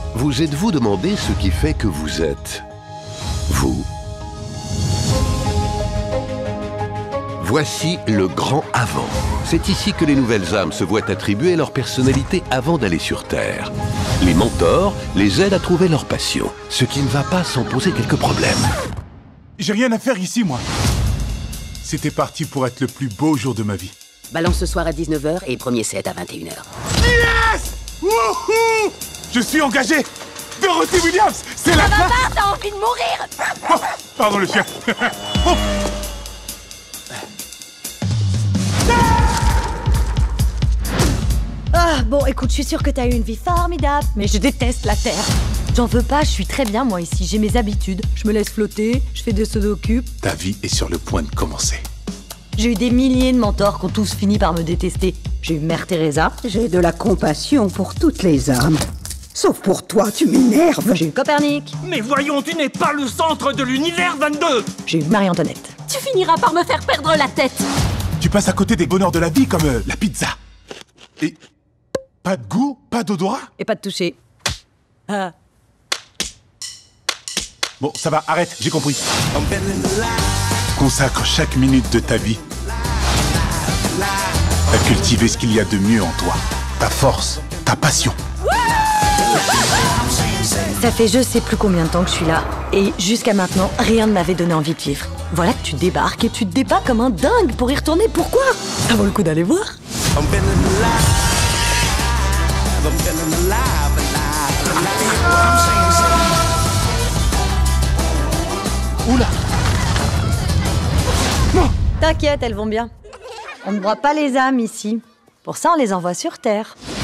Vous êtes-vous demandé ce qui fait que vous êtes vous? Voici le grand avant. C'est ici que les nouvelles âmes se voient attribuer leur personnalité avant d'aller sur Terre. Les mentors les aident à trouver leur passion, ce qui ne va pas sans poser quelques problèmes. J'ai rien à faire ici, moi. C'était parti pour être le plus beau jour de ma vie. Balance ce soir à 19 h et premier set à 21 h. Yes! Wouhou! Je suis engagé! Dorothy Williams, c'est la fin! Ça va pas, t'as envie de mourir! Oh, pardon le chien. Oh. Ah, bon, écoute, je suis sûre que t'as eu une vie formidable, mais je déteste la Terre. J'en veux pas, je suis très bien, moi, ici. J'ai mes habitudes. Je me laisse flotter, je fais des sudoku. Ta vie est sur le point de commencer. J'ai eu des milliers de mentors qui ont tous fini par me détester. J'ai eu Mère Teresa. J'ai de la compassion pour toutes les âmes. Sauf pour toi, tu m'énerves. J'ai eu Copernic. Mais voyons, tu n'es pas le centre de l'univers, 22! J'ai eu Marie-Antoinette. Tu finiras par me faire perdre la tête. Tu passes à côté des bonheurs de la vie comme la pizza. Et pas de goût, pas d'odorat. Et pas de toucher. Ah. Bon, ça va, arrête, j'ai compris. Consacre chaque minute de ta vie à cultiver ce qu'il y a de mieux en toi. Ta force, ta passion. Ça fait je sais plus combien de temps que je suis là. Et jusqu'à maintenant, rien ne m'avait donné envie de vivre. Voilà que tu débarques et tu te débats comme un dingue pour y retourner. Pourquoi? Ça vaut le coup d'aller voir. Oula! Non! T'inquiète, elles vont bien. On ne broie pas les âmes ici. Pour ça, on les envoie sur Terre.